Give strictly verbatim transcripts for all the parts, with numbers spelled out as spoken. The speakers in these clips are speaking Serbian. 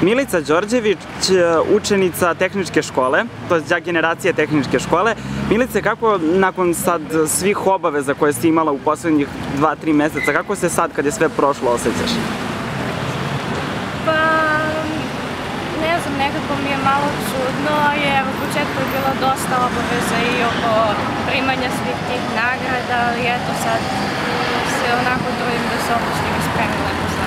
Milica Đorđević, učenica tehničke škole, to je generacije tehničke škole. Milice, kako nakon sad svih obaveza koje si imala u poslednjih dva, tri meseca, kako se sad kad je sve prošlo osjećaš? Pa, ne znam, nekako mi je malo čudno, jer u početku je bilo dosta obaveza i oko primanja svih tih nagrada, ali eto sad se onako trudim da se opustim i spremim lepo za...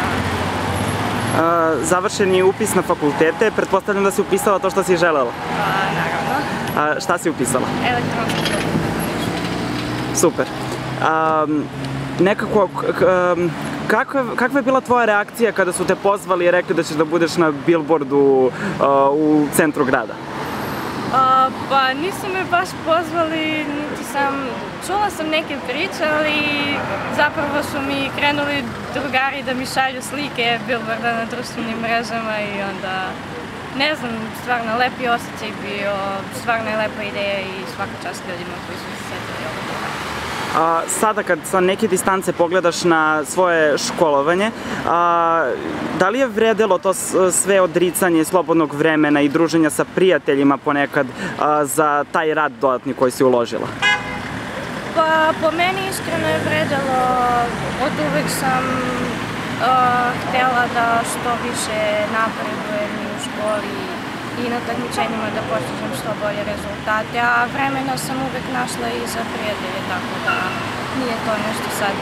Završen je upis na fakultete, pretpostavljam da si upisala to što si želela. Pa, naravno. Šta si upisala? Elektronski tehnički. Super. Nekako, kakva je bila tvoja reakcija kada su te pozvali i rekli da ćeš da budeš na billboardu u centru grada? Pa nisu me baš pozvali, niti sam, čula sam neke priče, ali zapravo su mi krenuli drugari da mi šalju slike billboarda na društvenim mrežama i onda, ne znam, stvarno lepi osjećaj bio, stvarno je lepa ideja i svaka čast ljudima koji su se setili ovo toga. Sada kad sa neke distance pogledaš na svoje školovanje, da li je vredelo to sve odricanje slobodnog vremena i druženja sa prijateljima ponekad za taj rad dodatni koji si uložila? Pa po meni iskreno je vredelo, od uvek sam htjela da što više napredujem i u školi i na takmičenjima da postižem što bolje rezultate, a vremena sam uvek našla i za prijatelje, tako da nije to nešto sad...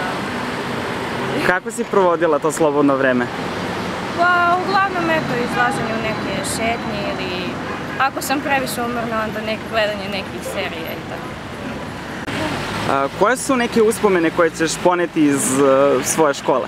Kako si provodila to slobodno vreme? Pa uglavnom eto izlaženje u neke šetnje ili ako sam previše umorna onda gledanje nekih serija i tako. Koje su neke uspomene koje ćeš poneti iz svoje škole?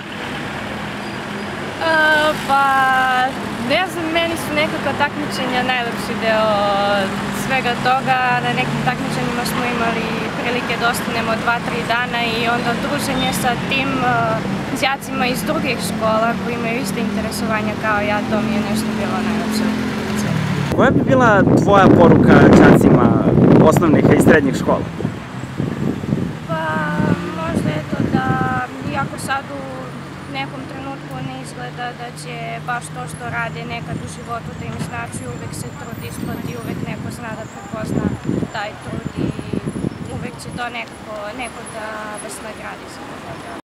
Pa, ne znam, meni su nekako takmičenja najlepši deo svega toga. Na nekim takmičenjima smo imali prilike da ostanemo dva, tri dana i onda druženje sa tim đacima iz drugih škola koji imaju iste interesovanja kao ja, to mi je nešto bilo najlepše. Koja bi bila tvoja poruka đacima osnovnih i srednjih škola? Pa, možda je to da, iako sad u nekom trenutku ne izgleda da će baš to što rade nekad u životu da im znači, uvek se trud isplati, uvek neko zna da prepozna taj trud i uvek će to neko da vas nagradi za to.